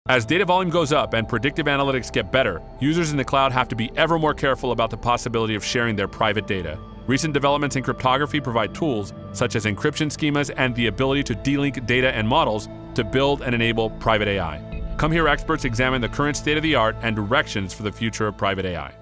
As data volume goes up and predictive analytics get better, users in the cloud have to be ever more careful about the possibility of sharing their private data. Recent developments in cryptography provide tools such as encryption schemas and the ability to delink data and models to build and enable private AI. Come Here experts examine the current state of the art and directions for the future of private AI.